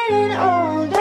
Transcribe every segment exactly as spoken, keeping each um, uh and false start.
getting older.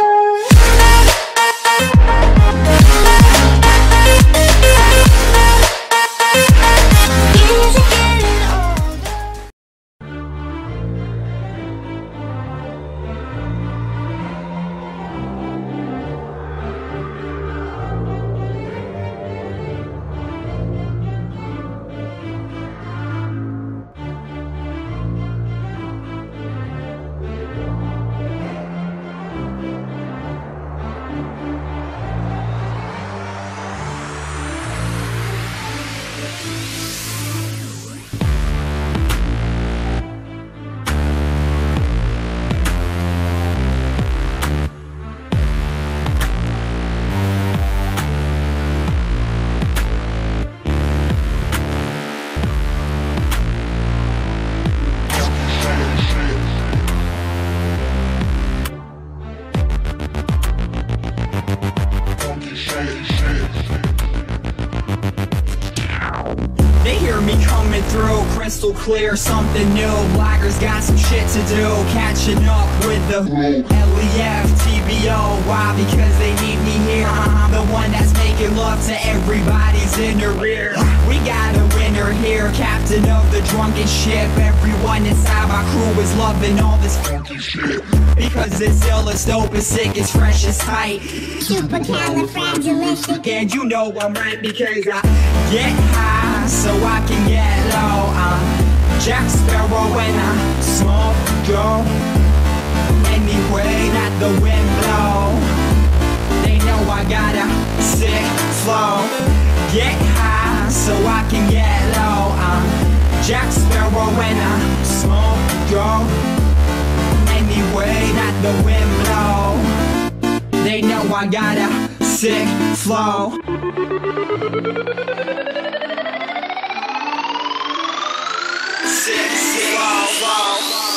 They hear me coming through, crystal clear, something new. Bloggers got some shit to do, catching up with the L E F, T B O. Why? Because they need me here. I'm the one that's making love to everybody's in the rear. We got a winner here, captain of the drunken ship. Everyone inside my crew is loving all this funky shit, because it's ill, it's dope, it's sick, it's fresh, it's tight, supercalifragilistic. And you know I'm right, because I get high so I can get low. I'm Jack Sparrow when I smoke, go anyway that the wind blow. They know I got a sick flow. Get high so I can get low. I'm Jack Sparrow when I smoke, go anyway that the wind blow. They know I got a sick flow. Sick, sick, flow, flow,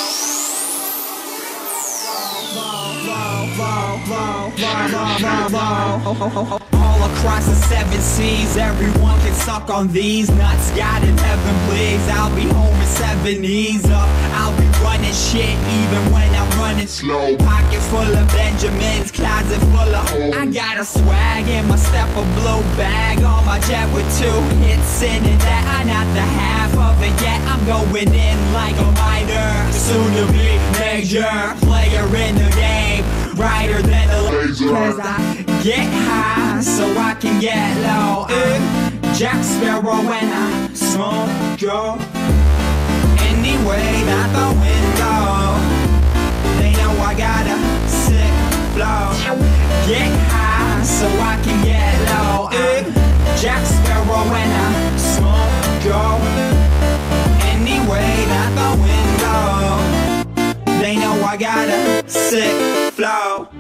all across the seven seas, everyone can suck on these nuts. God in heaven, please, I'll be home in seven E's up. I'll be running shit even when I'm running slow. Pocket full of Benjamins, closet full of holes. I got a swag in my step, a blue bag on my jet with two hits in it. That I'm not the half of it yet. I'm going in like a minor, soon to be major player in the game, brighter than a laser. Cause I get high so I can get low. I'm Jack Sparrow when I smoke, go anyway out the window. They know I got a sick flow. Get high so I can get low. I'm Jack Sparrow when I smoke, go anyway out the window. They know I got a sick flow.